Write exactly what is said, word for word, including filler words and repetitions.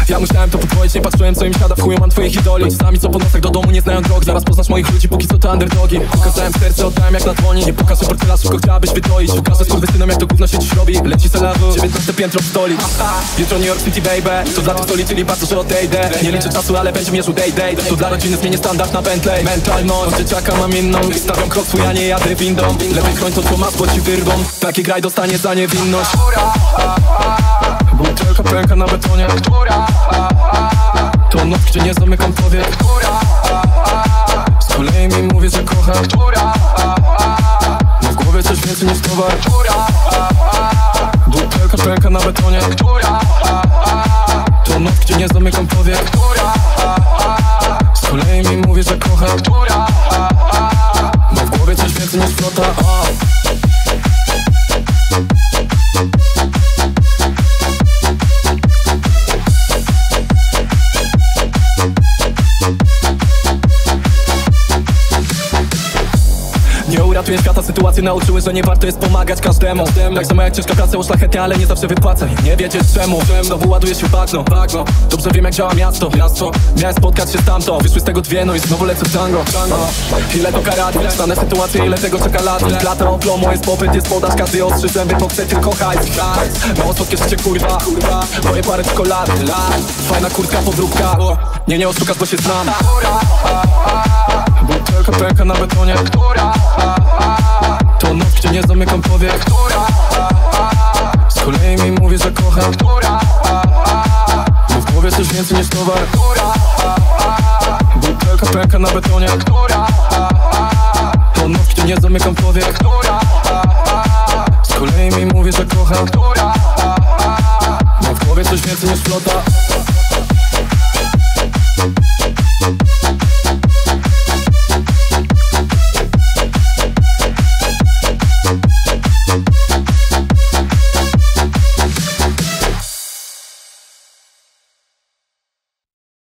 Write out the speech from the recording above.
Ja musiałem to podwoić, nie patrzyłem co im siada, w chuju mam twoich idoli. Czasami co po nocach do domu nie znają drog, zaraz poznasz moich ludzi, póki co to underdogi. Pokazałem serce, oddałem jak na dłoni. Nie pokażę portfela, szybko chciałabyś wydoić. Pokażę skurwysynom jak to gówno się dziś robi. Leci selawu, dziewiętnaste piętro w stolic. Jutro New York City baby, to dla tych co liczyli bardzo, że odejdę. Nie liczę czasu, ale będzie mierzył day day. To dla rodziny zmienię standard na Bentley. Mentalność, od dzieciaka mam inną. Stawiam krok swój, a nie jadę windą. Lepiej chroń to co masz, bo ci wyrwą. Taki graj dostanie za niewinność. Butelka pęka na betonie. To noc, gdzie nie zamykam powiek. Z kolei mi mówię, że kocham. Ma w głowie coś więcej niż towar. Butelka pęka na betonie. To noc, gdzie nie zamykam powiek. Z kolei mi mówię, że kocham. Ma w głowie coś więcej niż flota. Nie uratuję świata, sytuacje nauczyły, że nie warto jest pomagać każdemu. Tak samo jak ciężka praca uszlachetnia, ale nie zawsze wypłaca. Nie wiedzieć czemu, znowu ładuje się bagno. Dobrze wiem jak działa miasto. Miałem spotkać się z tamto, wyszły z tego dwie, no i znowu lecę w tango. Ile to karat, stane sytuacje, ile tego czeka lat. Lata oplomu, jest popyt, jest podaż, każdy ostrzy zęby, bo chce tylko hajs. Mało słodkie życie, kurwa, moje parę czekolady. Fajna kurtka, podróbka, nie, nie oszukasz, bo się znam. Butelka pęka na betonie. To noc, gdzie nie zamykam powiek. Z kolei mi mówię, że kocham. Bo w głowie coś więcej niż towar. Butelka pęka na betonie. To noc, gdzie nie zamykam powiek. Z kolei mi mówię, że kocham. Bo w głowie coś więcej niż flota.